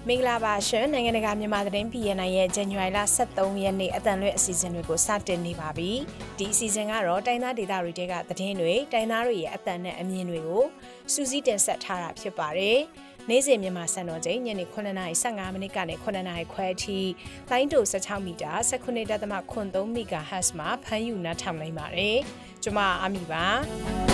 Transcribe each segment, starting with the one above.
မင်္ဂလာပါရှင်နိုင်ငံတကာမြန်မာသတင်း PNI ရဲ့ ဇန်နဝါရီလ 23 ရက်နေ့အတန်လွဲ့အစီအစဉ်တွေကိုစတင်နေပါပြီ။ဒီအစီအစဉ်ကတော့တိုင်းသားဒေသတွေကသတင်းတွေတိုင်းသားတွေရဲ့အတန်နဲ့အမြင်တွေကိုစူးစီးတင်ဆက်ထားတာဖြစ်ပါတယ်။နေ့စဉ်မြန်မာစံတော်ချိန်ညနေ9:15မိနစ်ကနေ9:00ခွဲအထိလိုင်းတို16မီတာ19.3 MHz မှာဖမ်းယူနားထောင်နိုင်ပါတယ်။ကျွန်မအာမီပါ။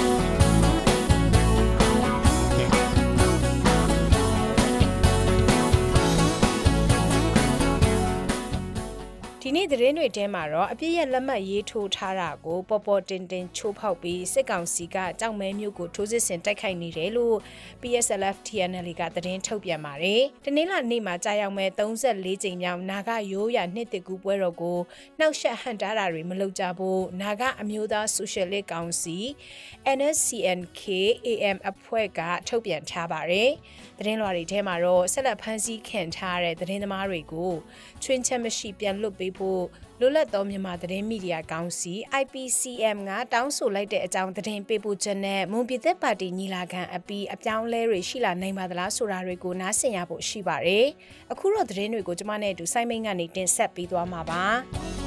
ဒီနေ့သတင်းတွေထဲမှာတော့အပြည့်ရဲ့လက်မှတ်ရေးထိုးထားတာကိုပေါ်ပေါ်တင်တင်ချိုးဖောက်ပြီးစစ်ကောင်စီကကြောက်မဲမျိုးကိုထိုးစစ်ဆင်တိုက်ခိုက်နေတယ်လို့ PSLF TNL ကသတင်းထုတ်ပြန်ပါတယ်။တနင်္လာနေ့မှာကြာရောက်မဲ့34ကြိမ်မြောက်နာဂရိုးရာနှစ်တကူပွဲတော်ကိုနှောက်ယှက်ဟန်တားတာတွေမလုပ်ကြဖို့နာဂအမျိုးသားဆိုရှယ်လစ်ကောင်စီ NSCN-K AM အဖွဲ့ကထုတ်ပြန်ထားပါတယ်။သတင်းလွှာတွေထဲမှာတော့ဆက်လက်ဖမ်းဆီးခံထားတဲ့သတင်းသမားတွေကိုချွင်းချက်မရှိပြန်လွတ်ပေးဖို့လွတ်လပ်သောမြန်မာသတင်းမီဒီယာကောင်စီ IPCM ကတောင်းဆိုလိုက်တဲ့အကြောင်းသတင်းပေးပို့ချက်နဲ့မွန်ပြည်သက်ပါတီညီလာခံအပြီးအပြောင်းလဲတွေရှိလာနိုင်ပါသလားဆိုတာတွေကိုနားဆင်ရဖို့ရှိပါတယ်။အခုတော့သတင်းတွေကိုကျွန်မနဲ့အတူစိုင်းမိန်ကနေတင်ဆက်ပေးသွားမှာပါ။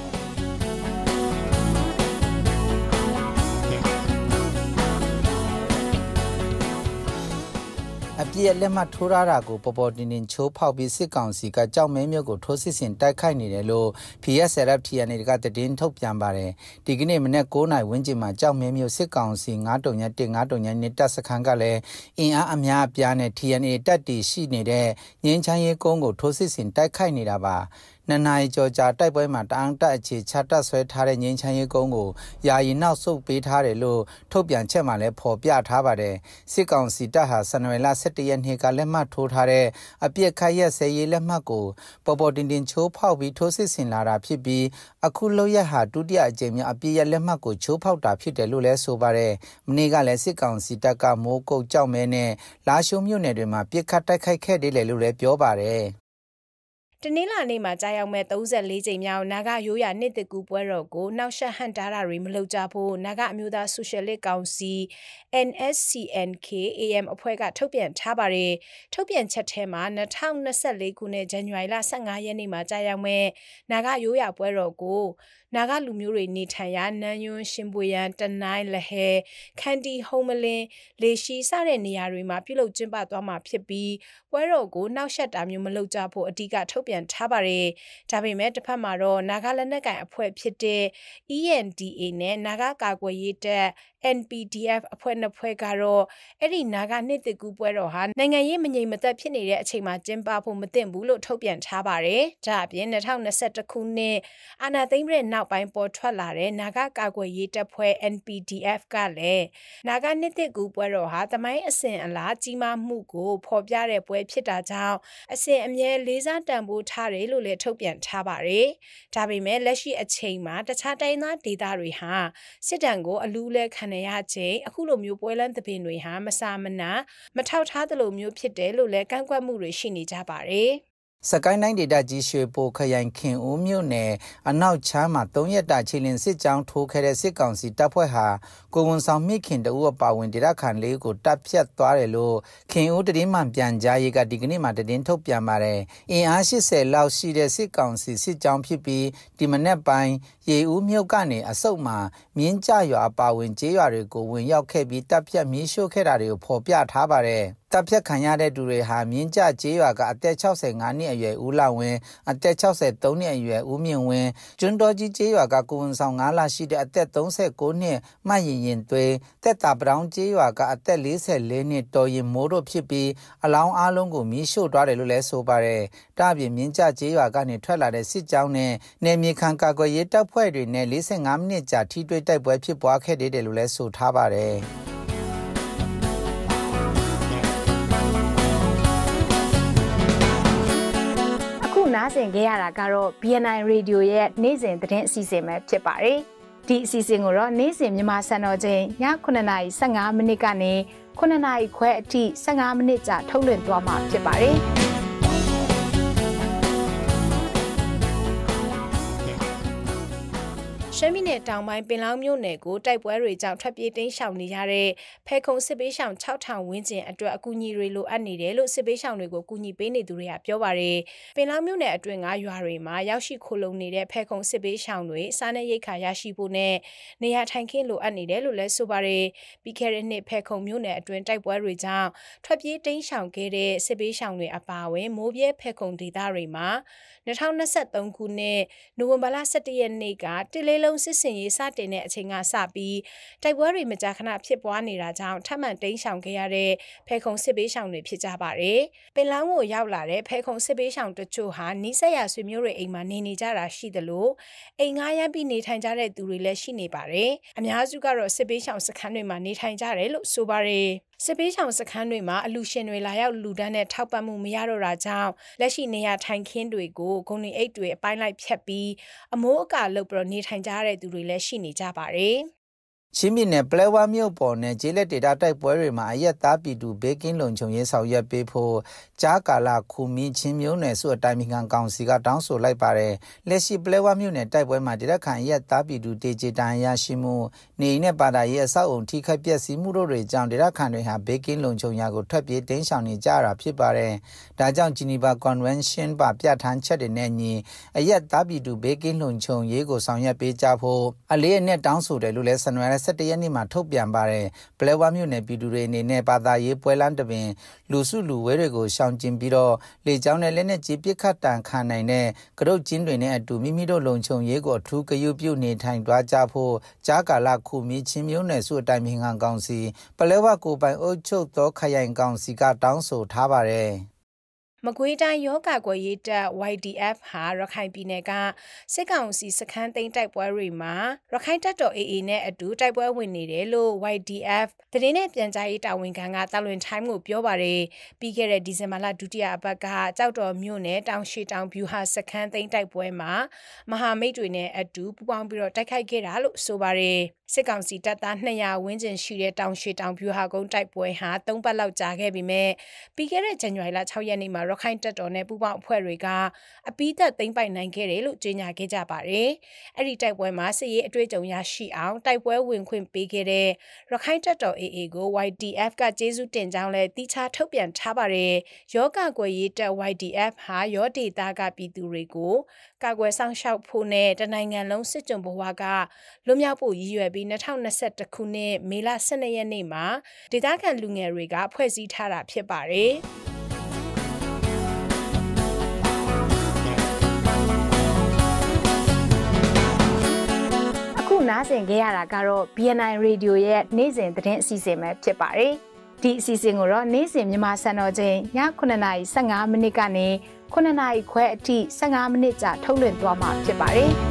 အပြည့်လက်မှတ်ထိုးထားတာကိုပေါ်ပေါ်တင်တင်ချိုးဖောက်ပြီးစစ်ကောင်စီကကြောက်မဲမျိုးကိုထိုးစစ်ဆင်တိုက်ခိုက်နေတယ်လို့ PSLF TNL ကသတင်းထုတ်ပြန်ပါတယ်ဒီကနေ့မနေ့9နာရီဝန်းကျင်မှာကြောက်မဲမျိုးစစ်ကောင်စီ939နဲ့တပ်စခန်းကလည်းအင်အားအများအပြားနဲ့ TNL တပ်တည်ရှိနေတဲ့ငင်းချမ်းရေးကုန်းကိုထိုးစစ်ဆင်တိုက်ခိုက်နေတာပါနှစ်နာရီကျော်ကြာတိုက်ပွဲမှာတန်းတက်အခြေချတပ်ဆွဲထားတဲ့ငင်းချမ်းရေးကုန်းကိုယာယီနောက်ဆုတ်ပေးထားတယ်လို့ထုတ်ပြန်ချက်မှာလည်းဖော်ပြထားပါတယ်စစ်ကောင်စီတပ်ဟာဇန်နဝါရီလ17ရက်နေ့ကလက်မှတ်ထိုးထားတဲ့အပြစ်ခတ်ရက်စဲရေးလက်မှတ်ကိုပေါ်ပေါ်တင်တင်ချိုးဖောက်ပြီးထိုးစစ်ဆင်လာတာဖြစ်ပြီးအခုလောက်ရဟာဒုတိယအကြိမ်မြောက်အပြစ်ရက်လက်မှတ်ကိုချိုးဖောက်တာဖြစ်တယ်လို့လည်းဆိုပါတယ်မနေ့ကလည်းစစ်ကောင်စီတပ်ကမိုးကုတ်ကြောက်မဲနဲ့လာရှိုးမြို့နယ်တွေမှာပြစ်ခတ်တိုက်ခိုက်ခဲ့တယ်လို့လည်းပြောပါတယ်တနင်္လာနေ့မှာကြာရောက်မဲ့34ကြိမ်မြောက်နာဂရိုးရာနှစ်တကူပွဲတော်ကိုနှောက်ယှက်ဟန်တားတာတွေမလုပ်ကြဖို့နာဂအမျိုးသားဆိုရှယ်လစ်ကောင်စီ NSCN-K AM အဖွဲ့ကထုတ်ပြန်ထားပါတယ်ထုတ်ပြန်ချက်ထဲမှာ2024ခုနှစ်ဇန်နဝါရီလ15ရက်နေ့မှာကြာရောက်မဲ့နာဂရိုးရာပွဲတော်ကိုနာဂလူမျိုးတွေနေထိုင်ရာနန်းယွန်းရှင်ပွေရန်တနိုင်းလဟဲခန္တီဟုံးမလင်းလေရှိစတဲ့နေရာတွေမှာပြုလုပ်ကျင်းပသွားမှာဖြစ်ပြီးပွဲတော်ကိုနှောက်ယှက်တာမျိုးမလုပ်ကြဖို့အဓိကထုတ်ပြန်ထားပါတယ်ဒါပေမဲ့တစ်ဖက်မှာတော့နာဂလက်နက်ကိုင်အဖွဲ့ဖြစ်တဲ့ ENDA နဲ့နာဂကာကွယ်ရေးတပ်NPDF အဖွဲ့နှစ်ဖွဲ့ကတော့အဲ့ဒီနာဂနှစ်တကူပွဲတော်ဟာနိုင်ငံရေးမငြိမ်မသက်ဖြစ်နေတဲ့အချိန်မှာကျင်းပဖို့မသင့်ဘူးလို့ထုတ်ပြန်ထားပါတယ်။ဒါအပြင်2021ခုနှစ်အာဏာသိမ်းတဲ့နောက်ပိုင်းပေါ်ထွက်လာတဲ့နာဂကာကွယ်ရေးတပ်ဖွဲ့ NPDF ကလည်းနာဂနှစ်တကူပွဲတော်ဟာသမိုင်းအစဉ်အလာကြီးမားမှုကိုဖော်ပြတဲ့ပွဲဖြစ်တာကြောင့်အစဉ်အမြဲလေးစားတန်ဖိုးထားတယ်လို့လည်းထုတ်ပြန်ထားပါတယ်။ဒါပေမဲ့လက်ရှိအချိန်မှာတခြားတိုင်းသားဒေသတွေဟာစစ်တပ်ကိုအလူးလဲခံရခြင်းအခုလိုမျိုးပွဲလန်းသဘင်တွေဟာမစာမနာမထောက်ထားသလိုမျိုးဖြစ်တယ်လို့လည်းကန့်ကွက်မှုတွေရှိနေကြပါတယ်စကိုင်းတိုင်းဒေသကြီးရွှေဘိုခရိုင်ခင်ဦးမြို့နယ်အနောက်ချမ်းမှာ3ရက်တာခြေလင်စစ်ကြောင်းထိုးခဲ့တဲ့စစ်ကောင်စီတပ်ဖွဲ့ဟာကိုဝန်ဆောင်မိခင်တဦးအပါဝင်ဒေသခံလေးကိုတပ်ဖြတ်သွားတယ်လို့ခင်ဦးတရင်မှန်ပြန်ကြားရေးကဒီကနေ့မှတရင်ထုတ်ပြန်ပါတယ်အင်အား80လောက်ရှိတဲ့စစ်ကောင်စီစစ်ကြောင်းဖြစ်ပြီးဒီမနေ့ပိုင်းရေဦးမြို့ကနေအစုပ်မှာမြင်းကြရွာအပါဝင်ကျေးရွာတွေကိုဝင်ရောက်ခဲ့ပြီးတပ်ဖြတ်မြေရှို့ခဲ့တာတွေကိုဖော်ပြထားပါတယ်တပ်ဖြတ်ခံရတဲ့သူတွေဟာမြင်းကြကျေးရွာကအသက်65နှစ်အရွယ်ဦးလာဝင်းအသက်63နှစ်အရွယ်ဦးမြင့်ဝင်းကျွန်းတော်ကြီးကျေးရွာကကိုဝန်ဆောင်9လရှိတဲ့အသက်39နှစ်မှတ်ရင်သွေးတက်တာပတောင်းကျေးရွာကအသက်44နှစ်တော်ရင်မိုးတို့ဖြစ်ပြီးအလောင်းအားလုံးကိုမြေရှို့သွားတယ်လို့လည်းဆိုပါတယ်။ဒါ့အပြင်မြင်းကြကျေးရွာကနေထွက်လာတဲ့စစ်ကြောင်းနဲ့နယ်မြေခံကာကွယ်ရေးတပ်ဖွဲ့တွေနဲ့45မိနစ်ကြာထိတွေ့တိုက်ပွဲဖြစ်ပွားခဲ့တယ်လို့လည်းဆိုထားပါတယ်။နားဆင်ခဲ့ရတာကတော့ BNI Radio ရဲ့နေ့စဉ်သတင်းအစီအစဉ်ပဲဖြစ်ပါတယ်။ဒီအစီအစဉ်ကိုတော့နေ့စဉ်မြန်မာစံတော်ချိန်ည9:15မိနစ်ကနေ9:00ခွဲအထိ15မိနစ်ကြာထုတ်လွှင့်သွားမှာဖြစ်ပါတယ်။ရှမ်းပြည်နယ်တောင်ပိုင်းပင်လောင်းမြို့နယ်ကိုတိုက်ပွဲတွေကြောင့်ထွက်ပြေးတိမ်းရှောင်နေရတဲ့ဖဲခုံစစ်ပေးရှောင် 6000 ဝန်းကျင်အတွက်အကူအညီတွေလိုအပ်နေတယ်လို့စစ်ပေးရှောင်တွေကိုကူညီပေးနေသူတွေကပြောပါတယ်။ပင်လောင်းမြို့နယ်အတွင်းကရွာတွေမှာရောက်ရှိခိုလုံနေတဲ့ဖဲခုံစစ်ပေးရှောင်တွေစားနပ်ရိက္ခာရရှိဖို့နဲ့နေရာထိုင်ခင်းလိုအပ်နေတယ်လို့လည်းဆိုပါတယ်။ပြီးခဲ့တဲ့နှစ်ဖဲခုံမြို့နယ်အတွင်းတိုက်ပွဲတွေကြောင့်ထွက်ပြေးတိမ်းရှောင်ခဲ့တဲ့စစ်ပေးရှောင်တွေအပါအဝင်မိုးပြဲဖဲခုံဒေသတွေမှာ2023 ခုနှစ်နိုဝင်ဘာလ 17 ရက်နေ့ကတစ်လေးလုံးစစ်စင်ရေးစတင်တဲ့အချိန်ကစပြီးတိုက်ပွဲတွေမကြာခဏဖြစ်ပွားနေတာကြောင့်ထပ်မံတိမ်းရှောင်ခဲ့ရတဲ့ဖဲခုံစစ်ပေးရှောင်တွေဖြစ်ကြပါတယ်။ပင်လောင်းကိုရောက်လာတဲ့ဖဲခုံစစ်ပေးရှောင်တချို့ဟာနီးစပ်ရာဆွေမျိုးတွေအိမ်မှာနေကြတာရှိသလိုအိမ်ငှားရမ်းပြီးနေထိုင်ကြတဲ့သူတွေလည်းရှိနေပါတယ်။အများစုကတော့စစ်ပေးရှောင်စခန်းတွေမှာနေထိုင်ကြတယ်လို့ဆိုပါတယ်။စစ်ပေးရှောင်စခန်းတွေမှာအလူရှင်တွေလာရောက်လူဒန်းနဲ့ထောက်ပံ့မှုမရတော့တာကြောင့်လက်ရှိနေရာထိုင်ခင်းတွေကိုဂုံနေအိတ်တွေအပိုင်းလိုက်ဖြတ်ပြီးအမိုးအကာလုပ်ပြီးနေထိုင်ကြတဲ့သူတွေလည်းရှိနေကြပါတယ်။ချင်းပြည်နယ်ပလဲဝါမြို့ပေါ်နဲ့ကျေးလက်ဒေတာတိုက်ပွဲတွေမှာအရက်သားပြည်သူဘေးကင်းလုံခြုံရေးဆောင်ရွက်ပေးဖို့ကြားကာလခုမင်းချင်းမျိုးနယ်စုအတိုင်းအမြံကောင်စီကတောင်းဆိုလိုက်ပါတယ်။လက်ရှိပလဲဝါမြို့နယ်တိုက်ပွဲမှာဒေတာခန်အရက်သားပြည်သူတေကျေတန်ရရှိမှုနေနဲ့ပါတာရဲ့အဆောက်အုံထိခိုက်ပျက်စီးမှုတို့တွေကြောင့်ဒေတာခန်တွေဟာဘေးကင်းလုံခြုံရာကိုထွက်ပြေးတိမ်းရှောင်နေကြတာဖြစ်ပါတယ်။ဒါကြောင့်ဂျီနီဗာကွန်ဗင်းရှင်းပါပြဋ္ဌာန်းချက်တွေနဲ့ညီအရက်သားပြည်သူဘေးကင်းလုံခြုံရေးကိုဆောင်ရွက်ပေးကြဖို့အလေးအနက်တောင်းဆိုတယ်လို့လည်းဆန်နွယ်17 ရက်နေ့မှာထုတ်ပြန်ပါတယ်ပလဲဝါမြို့နယ်ပြည်သူတွေအနေနဲ့ဘာသာရေးပွဲလမ်းတပင်လူစုလူဝဲတွေကိုရှောင်ကျဉ်ပြီးတော့လေကြောင်းနဲ့လက်နက်ကြီးပစ်ခတ်တန်ခံနိုင်တဲ့ကရုတ်ကျင်းတွေနဲ့အတူမိမိတို့လုံခြုံရေးကိုအထူးဂရုပြုနေထိုင်သွားကြဖို့ကြားကာလခုမီချင်းမျိုးနယ်စုအတိုင်းအမြံကောင်စီပလဲဝါကိုပိုင်အုပ်ချုပ်သောခရိုင်ကောင်စီကတောင်းဆိုထားပါတယ်မကွေးတိုင်းယောဂကွယ်ရေးတပ် YDF ဟာရခိုင်ပြည်နယ်ကစစ်ကောင်စီစခန်းသိမ်းတိုက်ပွဲတွေမှာရခိုင်တပ်တော် AA နဲ့အတူတိုက်ပွဲဝင်နေတယ်လို့ YDF သတင်းနဲ့ပြန်ကြားရေးတာဝန်ခံကတာလွင်ထိုင်းကိုပြောပါတယ်ပြီးခဲ့တဲ့ဒီဇင်ဘာလဒုတိယအပတ်ကကြောက်တော်မြို့နယ်တောင်ရှိတောင်ဗျူဟာစခန်းသိမ်းတိုက်ပွဲမှာမဟာမိတ်တွေနဲ့အတူပူးပေါင်းပြီးတော့တိုက်ခိုက်ခဲ့တာလို့ဆိုပါတယ်စစ်ကောင်စီတပ်သား200ဝန်းကျင်ရှိတဲ့တောင်ရှိတောင်ဗျူဟာကုန်းတိုက်ပွဲဟာ3ပတ်လောက်ကြာခဲ့ပြီးမဲ့ပြီးခဲ့တဲ့ဇန်နဝါရီလ6ရက်နေ့မှာရခိုင်တပ်တော်နဲ့ပူးပေါင်းအဖွဲ့တွေကအပိသက်သိမ်းပိုက်နိုင်ခဲ့တယ်လို့ကြေညာခဲ့ကြပါတယ်။အဲ့ဒီတိုက်ပွဲမှာစစ်ရေးအတွေ့အကြုံရရှိအောင်တိုက်ပွဲဝင်ခွင့်ပေးခဲ့တဲ့ရခိုင်တပ်တော် AA ကို YDF ကကျေးဇူးတင်ကြောင်းလည်းတိကျထုတ်ပြန်ထားပါတယ်။ယောဂကွယ်ရေးတပ် YDF ဟာယောဒေတာကပြည်သူတွေကိုကာကွယ်ဆောင်ရှောက်ဖို့နဲ့တနိုင်ငံလုံးစစ်ကြုံဘဝကလွတ်မြောက်ဖို့ရည်ရွယ်ပြီး2021ခုနှစ်မေလ12ရက်နေ့မှာဒေသခံလူငယ်တွေကဖွဲ့စည်းထားတာဖြစ်ပါတယ်။နားဆင်ခဲ့ရတာကတော့ BNI Radio ရဲ့နေ့စဉ်သတင်းအစီအစဉ်ပဲဖြစ်ပါတယ်။ဒီအစီအစဉ်ကိုတော့နေ့စဉ်မြန်မာစံတော်ချိန်ည9:15မိနစ်ကနေ9:00ခွဲအထိ15မိနစ်ကြာထုတ်လွှင့်သွားမှာဖြစ်ပါတယ်။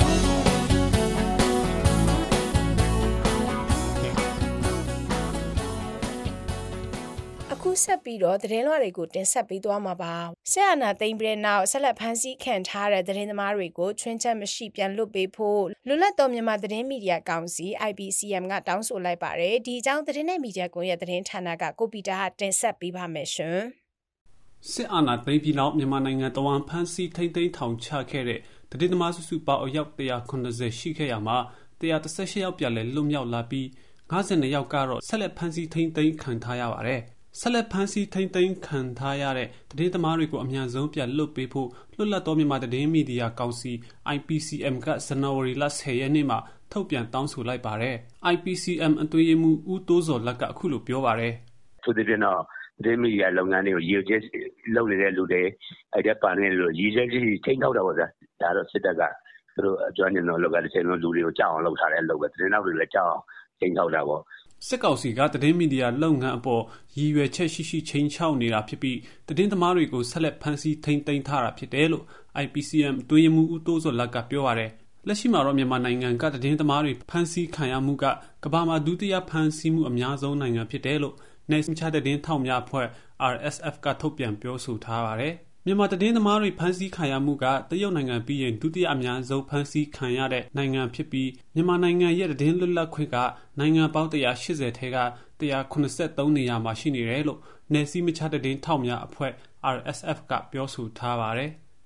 အခုဆက်ပြီးတော့သတင်းလွှာတွေကိုတင်ဆက်ပေးသွားမှာပါ။ဆက်အာဏာသိမ်းပြီးတဲ့နောက်ဆက်လက်ဖမ်းဆီးခံထားတဲ့သတင်းသမားတွေကိုချွင်းချက်မရှိပြန်လွှတ်ပေးဖို့လွတ်လပ်သောမြန်မာသတင်းမီဒီယာကောင်စီ IPCM ကတောင်းဆိုလိုက်ပါတယ်။ဒီအကြောင်းသတင်းနဲ့မီဒီယာကွန်ရက်သတင်းဌာနကကိုပီတာကတင်ဆက်ပေးပါမယ်ရှင်။စစ်အာဏာသိမ်းပြီးနောက်မြန်မာနိုင်ငံတဝန်းဖမ်းဆီးထိန်းသိမ်းထောင်ချခဲ့တဲ့သတင်းသမားစုစုပေါင်းအယောက်190ရှိခဲ့ရမှာ118ယောက်ပြန်လည်လွတ်မြောက်လာပြီး52ယောက်ကတော့ဆက်လက်ဖမ်းဆီးထိန်းသိမ်းခံထားရပါတယ်။ဆက်လက်ဖမ်းဆီးထိန်းသိမ်းခံထားရတဲ့သတင်းသမားတွေကိုအများဆုံးပြန်လွတ်ပေးဖို့လွတ်လပ်သောမြန်မာသတင်းမီဒီယာကောင်စီ IPCM ကဇန်နဝါရီလ10ရက်နေ့မှာထုတ်ပြန်တောင်းဆိုလိုက်ပါတယ်။ IPCM အတွင်းရေးမှူးဦးတိုးစောလက်ကအခုလိုပြောပါတယ်။သူတို့ကတော့သတင်းမီဒီယာလုပ်ငန်းတွေကိုရည်ရွယ်လုပ်နေတဲ့လူတွေအဲ့ဒါပါနေလို့ရည်ရွယ်ကြီးချိန်ထောက်တာပေါ့ဗျာ။ဒါတော့စစ်တပ်ကသူတို့အကြမ်းကျင်တော့လောက်ကတစ်ချိန်လုံးလူတွေကိုကြောက်အောင်လုပ်ထားတယ်လုပ်ပဲသတင်းနောက်တွေလည်းကြောက်အောင်ချိန်ထောက်တာပေါ့စစ်ကောင်စီကသတင်းမီဒီယာလုပ်ငန်းအပေါ်ရည်ရွယ်ချက်ရှိချိန်ချောက်နေတာဖြစ်ပြီးသတင်းသမားတွေကိုဆက်လက်ဖမ်းဆီးထိန်းသိမ်းထားတာဖြစ်တယ်လို့ IPCM အတွင်းရေးမှူးဦးတိုးစောလက်ကပြောပါတယ်လက်ရှိမှာတော့မြန်မာနိုင်ငံကသတင်းသမားတွေဖမ်းဆီးခံရမှုကကမ္ဘာမှာဒုတိယဖမ်းဆီးမှုအများဆုံးနိုင်ငံဖြစ်တယ်လို့နယ်စည်းမခြားသတင်းထောက်များအဖွဲ့ RSF ကထုတ်ပြန်ပြောဆိုထားပါတယ်မြန်မာသတင်းသမားတွေဖမ်းဆီးခံရမှုကတရုတ်နိုင်ငံပြီးရင်ဒုတိယအများဆုံးဖမ်းဆီးခံရတဲ့နိုင်ငံဖြစ်ပြီးမြန်မာနိုင်ငံရဲ့သတင်းလွတ်လပ်ခွင့်ကနိုင်ငံပေါင်း180ထဲက183နေရာမှာရှိနေတယ်လို့နယ်စည်းမခြားသတင်းထောက်များအဖွဲ့ RSF ကပြောဆိုထားပါတယ်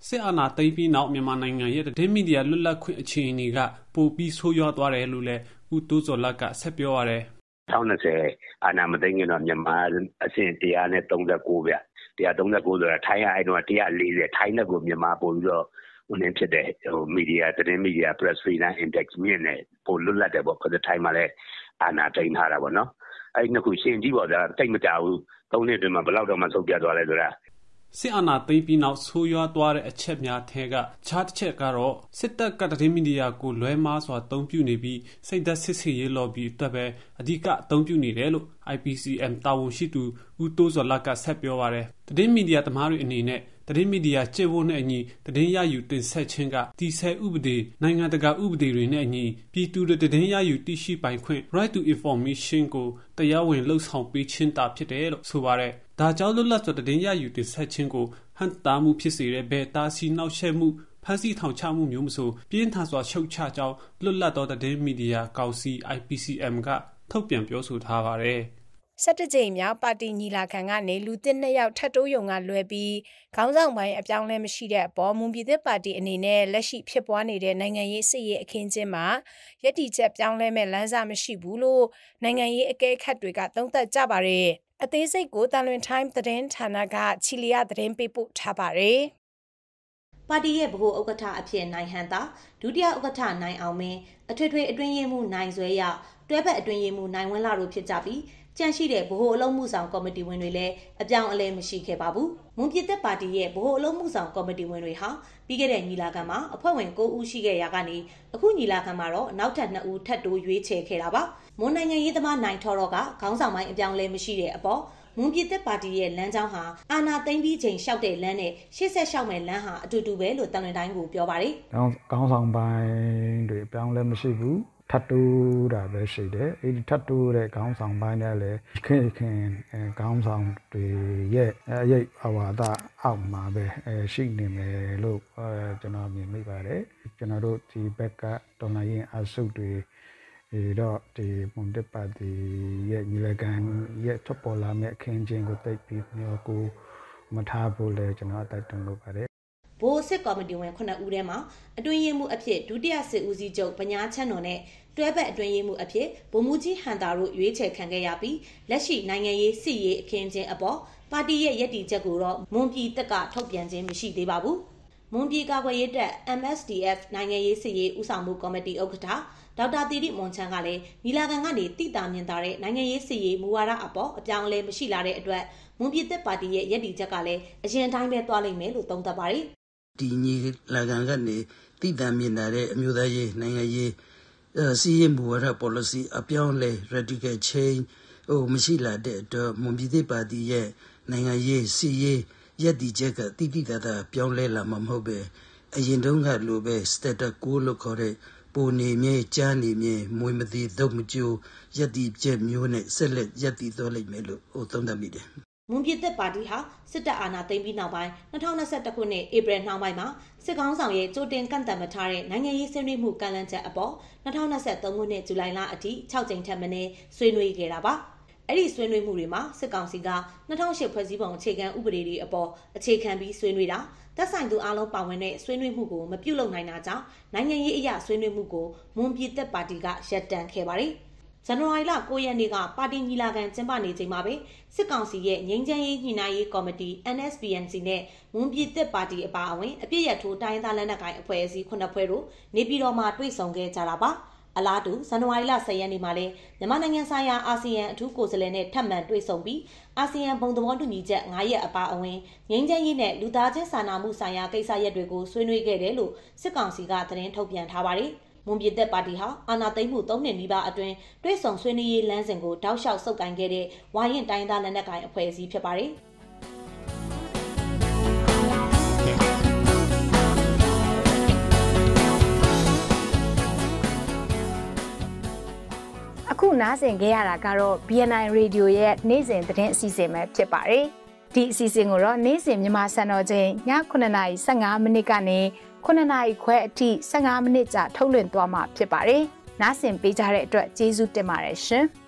စစ်အာဏာသိမ်းပြီးနောက်မြန်မာနိုင်ငံရဲ့သတင်းမီဒီယာလွတ်လပ်ခွင့်အခြေအနေကပိုပြီးဆိုးရွားသွားတယ်လို့လည်းဦးတိုးစောလကဆက်ပြောရတယ် 2020အာဏာမသိမ်းခင်တော့မြန်မာအဆင့်139ဗျ139ဆိုတာထိုင်းအဲ့တော့140ထိုင်းနဲ့ကိုမြန်မာပို့ပြီးတော့ဝင်ဖြစ်တဲ့မီဒီယာသတင်းမီဒီယာ press freedom index မြင့်နေပို့လွတ်လပ်တယ်ပေါ့ခါထိုင်းမှာလည်းအာဏာသိမ်းထားတာပေါ့နော်အဲ့နှစ်ခုရှင်းကြည့်ပါဗျာတိတ်မကြဘူး3နှစ်အတွင်းမှာဘယ်လောက်တော့မှဆုတ်ပြသွားလဲဆိုတာစစ်အာဏာသိမ်းပြီးနောက်ဆိုးရွားသွားတဲ့အချက်များထဲကခြားတစ်ချက်ကတော့စစ်တပ်ကသတင်းမီဒီယာကိုလွဲမှားစွာအသုံးပြုနေပြီးစိတ်သက်စစ်ဆေးရေးလော်ဘီအတွက်ပဲအဓိကအသုံးပြုနေတယ်လို့ IPCM တာဝန်ရှိသူဦးတိုးစောလကဆက်ပြောပါတယ်သတင်းမီဒီယာသမားတွေအနေနဲ့သတင်းမီဒီယာကျင့်ဝတ်နဲ့အညီသတင်းရယူတင်ဆက်ခြင်းကတည်ဆဲဥပဒေနိုင်ငံတကာဥပဒေတွေနဲ့အညီပြည်သူတွေသတင်းရယူသိရှိပိုင်ခွင့် right to information ကိုတရားဝင်လှုပ်ဆောင်ပေးခြင်းတာဖြစ်တယ်လို့ဆိုပါတယ်ဒါကြောင့်လွတ်လပ်စွာသတင်းရယူတင်ဆက်ခြင်းကိုဟန်တာမှုဖြစ်စေတဲ့ဘယ်တာစီနှောက်ယှက်မှုဖမ်းဆီးထောင်ချမှုမျိုးမဆိုပြင်းထန်စွာရှုတ်ချကြောင်းလွတ်လပ်သောသတင်းမီဒီယာကောင်စီ IPCM ကထုတ်ပြန်ပြောဆိုထားပါတယ် 17ကြိမ်မြောက်ပါတီညီလာခံကနေလူသစ်2ယောက်ထပ်တိုးယုံကလွဲပြီးခေါင်းဆောင်ပိုင်းအပြောင်းလဲမရှိတဲ့အပေါ်မွန်ပြည်သစ်ပါတီအနေနဲ့လက်ရှိဖြစ်ပွားနေတဲ့နိုင်ငံရေးစစ်ရေးအခင်းကျင်းမှာရည်တည်ချက်ပြောင်းလဲမဲ့လမ်းစာမရှိဘူးလို့နိုင်ငံရေးအကဲခတ်တွေကသုံးသပ်ကြပါတယ်အသေးစိတ်ကိုတန်လွင် time သတင်းဌာနကချီလီယာသတင်းပေးပို့ထားပါတယ်ပါတီရဲ့ဗဟိုဥက္ကဋ္ဌအဖြစ်နိုင်ဟန်တာဒုတိယဥက္ကဋ္ဌနိုင်အောင်မင်းအထွေထွေအတွင်းရေးမှူးနိုင်ဆွဲရတွဲဘက်အတွင်းရေးမှူးနိုင်ဝင်းလာတို့ဖြစ်ကြပြီးကြန့်ရှိတဲ့ဗဟိုအလုံးမှုဆောင်ကော်မတီဝင်တွေလည်းအပြောင်းအလဲမရှိခဲ့ပါဘူး။မွန်ပြည်သက်ပါတီရဲ့ဗဟိုအလုံးမှုဆောင်ကော်မတီဝင်တွေဟာပြီးခဲ့တဲ့ညီလာခံမှာအဖွဲ့ဝင်9ဦးရှိခဲ့ရာကနေအခုညီလာခံမှာတော့နောက်ထပ်2ဦးထပ်တိုးရွေးချယ်ခဲ့တာပါ။မွန်နိုင်ငံရေးသမားနိုင်ထော်တော့ကခေါင်းဆောင်ပိုင်းအပြောင်းအလဲမရှိတဲ့အပေါ်မွန်ပြည်သက်ပါတီရဲ့လမ်းကြောင်းဟာအာဏာသိမ်းပြီးချိန်လျှောက်တဲ့လမ်းနဲ့ရှေ့ဆက်လျှောက်မဲ့လမ်းဟာအတူတူပဲလို့တန်လွင်တိုင်းကိုပြောပါတယ်။ခေါင်းဆောင်ပိုင်းတွေအပြောင်းလဲမရှိဘူး။ထပ်တိုးတာပဲရှိတယ်အဲ့ဒီထပ်တိုးတဲ့ခေါင်းဆောင်ပိုင်းနဲ့လည်းခင်ခေါင်းဆောင်တွေရဲ့အရေးအဝါဒအောက်မှာပဲရှိနေမယ်လို့ကျွန်တော်မြင်မိပါတယ်ကျွန်တော်တို့ဒီဘက်ကတော်လိုင်းရင်အစုတွေတော့ဒီမွန်တက်ပါတီရဲ့ညီလာခံရဲ့ထပ်ပေါ်လာမဲ့အခင်းချင်းကိုတိတ်ပြီးမျိုးကိုမထားဖို့လဲကျွန်တော်တိုက်တွန်းလုပ်ပါတယ်ဘိုးစစ်ကော်မတီဝင်9ဦးထဲမှာအတွင်းရေးမှူးအဖြစ်ဒုတိယစစ်ဦးစီးချုပ်ဗညာချမ်းတော်နဲ့တွဲဘက်အတွင်းရေးမှူးအဖြစ်ဗိုလ်မှူးကြီးဟန်တာတို့ရွေးချယ်ခံခဲ့ရပြီးလက်ရှိနိုင်ငံရေးစစ်ရေးအခင်းချင်းအပေါ်ပါတီရဲ့ရည်တည်ချက်ကိုတော့မွန်ပြည်တက်ကထုတ်ပြန်ခြင်းမရှိသေးပါဘူး။မွန်ပြည်ကာကွယ်ရေးတပ် MSDF နိုင်ငံရေးစစ်ရေးဦးဆောင်မှုကော်မတီဥက္ကဋ္ဌဒေါက်တာတီတီမွန်ချန်ကလည်းညီလာခံကနေတိတာမြင်တာတဲ့နိုင်ငံရေးစစ်ရေးမူဝါဒအပေါ်အပြောင်းအလဲမရှိလာတဲ့အတွက်မွန်ပြည်သက်ပါတီရဲ့ရည်တည်ချက်ကလည်းအရင်တိုင်းပဲသွားလိမ့်မယ်လို့သုံးသပ်ပါတယ်။ဒီညီလာခံကနေတိတာမြင်တာတဲ့အမျိုးသားရေးနိုင်ငံရေးစီးရင်ဘူရ policy အပြောင်းလဲ radical change မရှိလာတဲ့အတွက်မွန်ပြည်သစ်ပါတီရဲ့နိုင်ငံရေးစီးရေးရည်တည်ချက်ကတိတိတတ်ပြောင်းလဲလာမှာမဟုတ်ပဲအရင်တုန်းကလိုပဲ status quo လို့ခေါ်တဲ့ပုံနေမြဲကြားနေမြဲမွေမသိတော့မကြိုရည်တည်ချက်မျိုးနဲ့ဆက်လက်ရည်တည်သွားလိမ့်မယ်လို့သုံးသပ်မိတယ်မွန်ပြည်သက်ပါတီဟာစစ်တပ်အာဏာသိမ်းပြီးနောက်ပိုင်း2021ခုနှစ်ဧပြီနှောင်းပိုင်းမှာစစ်ကောင်ဆောင်ရဲ့ကြိုတင်ကန့်သတ်မထားတဲ့နိုင်ငံရေးဆွေးနွေးမှုကန့်လန့်ချက်အပေါ်2023ခုနှစ်ဇူလိုင်လအထိ6ကြိမ်ထက်မနည်းဆွေးနွေးခဲ့တာပါအဲ့ဒီဆွေးနွေးမှုတွေမှာစစ်ကောင်စီက2008ဖွဲ့စည်းပုံအခြေခံဥပဒေတွေအပေါ်အခြေခံပြီးဆွေးနွေးတာသက်ဆိုင်သူအားလုံးပါဝင်တဲ့ဆွေးနွေးမှုကိုမပြုလုပ်နိုင်တာကြောင့်နိုင်ငံရေးအရာဆွေးနွေးမှုကိုမွန်ပြည်သက်ပါတီကရပ်တန့်ခဲ့ပါတယ်ဇန်နဝါရီလ9ရက်နေ့ကပါတီညီလာခံကျင်းပနေချိန်မှာပဲစစ်ကောင်စီရဲ့ငြိမ်းချမ်းရေးညှိနှိုင်းရေးကော်မတီ NSPNC နဲ့မွန်ပြည်သက်ပါတီအပါအဝင်အပြည့်ရထိုးတိုင်းသားလက်နက်ကိုင်အဖွဲ့အစည်း9ဖွဲ့တို့နေပြည်တော်မှာတွေ့ဆုံခဲ့ကြတာပါအလားတူဇန်နဝါရီလ10ရက်နေ့မှာလည်းမြန်မာနိုင်ငံဆိုင်ရာအာဆီယံအထူးကိုယ်စားလှယ်နဲ့ထပ်မံတွေ့ဆုံပြီးအာဆီယံဘုံသဘောတူညီချက်9ရက်အပါအဝင်ငြိမ်းချမ်းရေးနဲ့လူသားချင်းစာနာမှုဆိုင်ရာကိစ္စရပ်တွေကိုဆွေးနွေးခဲ့တယ်လို့စစ်ကောင်စီကသတင်းထုတ်ပြန်ထားပါတယ်မွန်ပြည်သက်ပါတီဟာအာဏာသိမ်းမှု3နှစ်နီးပါးအတွင်းတွဲဆောင်ဆွေးနွေးရေးလမ်းစဉ်ကိုတောက်လျှောက်ဆုပ်ကိုင်ခဲ့တဲ့ဝါရင်တိုင်းသားလက်နက်ကိုင်အဖွဲ့အစည်းဖြစ်ပါတယ်အခုနားဆင်ခဲ့ရတာကတော့ BNI Radio ရဲ့နေ့စဉ်သတင်းအစီအစဉ်ပဲဖြစ်ပါတယ်ဒီအစီအစဉ်ကိုတော့နေ့စဉ်မြန်မာစံတော်ချိန်ည9:15မိနစ်ကနေ9:00 နာရီခွဲအထိ15မိနစ်ကြာထုတ်လွှင့်သွားမှာဖြစ်ပါတယ်။နားဆင်ပေးကြတဲ့အတွက်ကျေးဇူးတင်ပါတယ်ရှင်။